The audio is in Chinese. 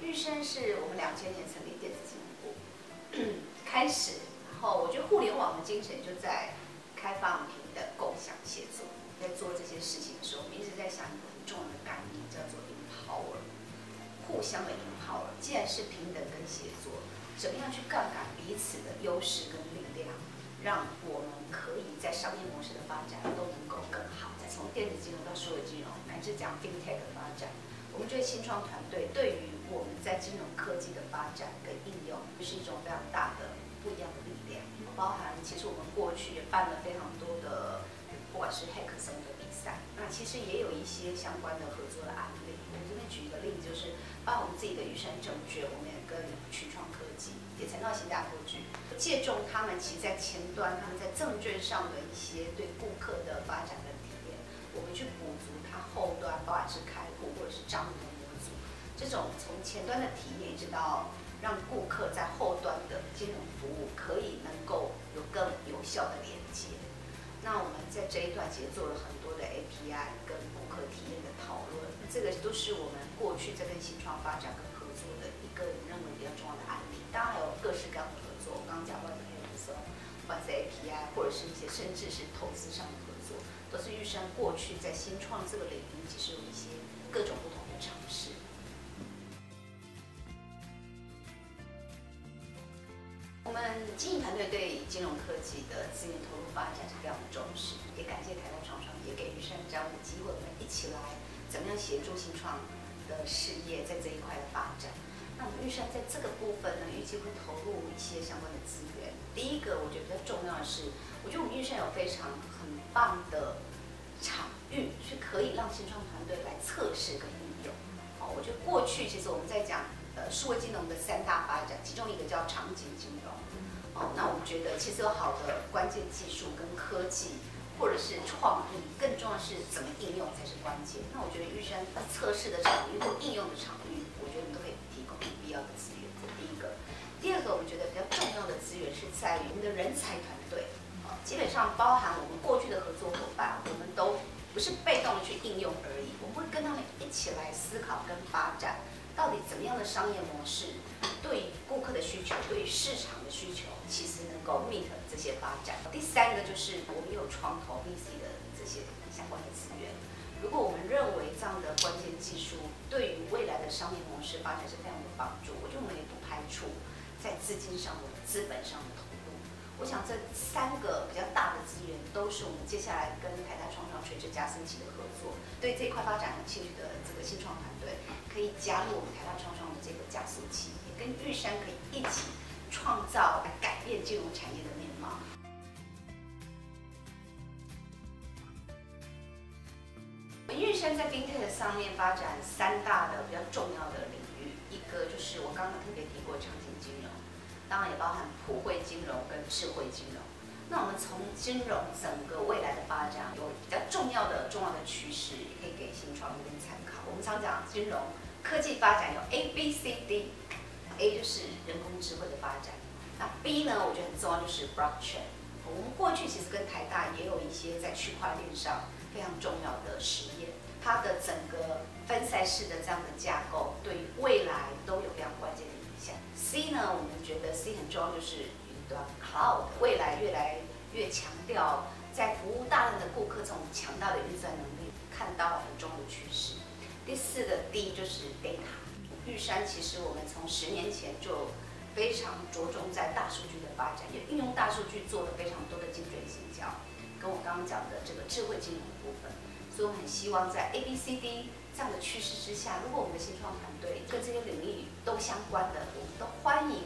玉山是我们2000年成立电子金融部开始，然后我觉得互联网的精神就在开放、平等、共享、协作。在做这些事情的时候，我们一直在想一个很重要的概念，叫做 empower， 互相的 empower。既然是平等跟协作，怎么样去杠杆彼此的优势跟力量，让我们可以在商业模式的发展都能够更好。再从电子金融到数位金融，乃至讲 fintech 的发展，我们觉得新创团队对于我们在金融科技的发展跟应用，是一种非常大的不一样的力量。包含其实我们过去也办了非常多的，不管是 hackathon 的比赛，那其实也有一些相关的合作的案例。我们这边举一个例子，就是包括我们自己的玉山证券，我们也跟群创科技也曾到新加坡去，借重他们其实在前端，他们在证券上的一些对顾客的发展跟体验，我们去补足它后端，不管是开户或者是账户的模组，这种从前端的体验一直到让顾客在后端的金融服务可以能够有更有效的连接。那我们在这一段其实做了很多的 API 跟顾客体验的讨论，这个都是我们过去在跟新创发展跟合作的一个我们认为比较重要的案例。当然还有各式各样的合作，我刚刚讲过的 Amazon， 不管是 API 或者是一些甚至是投资上的合作，都是玉山过去在新创这个领域其实有一些各种不同的尝试。我们经营团队对金融科技的资源投入发展是非常重视，也感谢台大创创也给玉山这样的机会，我们一起来怎么样协助新创的事业在这一块的发展。那我们玉山在这个部分呢，预计会投入一些相关的资源。第一个，我觉得比较重要的是，我觉得我们玉山有非常很棒的场域，是可以让新创团队来测试跟应用。我觉得过去其实我们在讲数位金融的3大发展，其中一个叫场景金融。那我们觉得其实有好的关键技术跟科技，或者是创意，更重要是怎么应用才是关键。那我觉得玉山测试的场域或应用的场域，我觉得我们都可以提供必要的资源，这是第一个。第二个，我们觉得比较重要的资源是在于我们的人才团队。基本上包含我们过去的合作伙伴，我们都不是被动的去应用而已，我们会跟他们一起来思考跟发展，到底怎么样的商业模式对于顾客的需求，对于市场的需求，其实能够 meet 这些发展。第三个就是我们有创投 VC 的这些相关的资源。如果我们认为这样的关键技术对于未来的商业模式发展是非常有帮助，我觉得我们也不排除在资金上的、资本上的投入。我想这3个比较大的资源，都是我们接下来跟台大创创垂直加速器的合作，对这一块发展有兴趣的这个新创团队，可以加入我们台大创创的这个加速器，也跟玉山可以一起创造改变金融产业的面貌。玉山在 fintech 上面发展3大的比较重要的领域，一个就是我刚刚特别提过场景金融，当然也包含普惠金融跟智慧金融。那我们从金融整个未来的发展，有比较重要的趋势，也可以给新创这边参考。我们常讲金融科技发展有 A、B、C、D，A 就是人工智慧的发展，那 B 呢，我觉得很重要就是 blockchain。我们过去其实跟台大也有一些在区块链上非常重要的实验，它的整个分散式的这样的架构，对于未来都有非常关键的影响。C 呢，我们觉得 C 很重要，就是云端 Cloud， 未来越来越强调在服务大量的顾客这种强大的运算能力，看到很重要的趋势。第4个 D 就是 Data。玉山其实我们从10年前就非常着重在大数据的发展，也运用大数据做了非常多的精准行销，跟我刚刚讲的这个智慧金融的部分。所以我很希望在 A、B、C、D 这样的趋势之下，如果我们的新创团队跟这些领域都相关的，我们都欢迎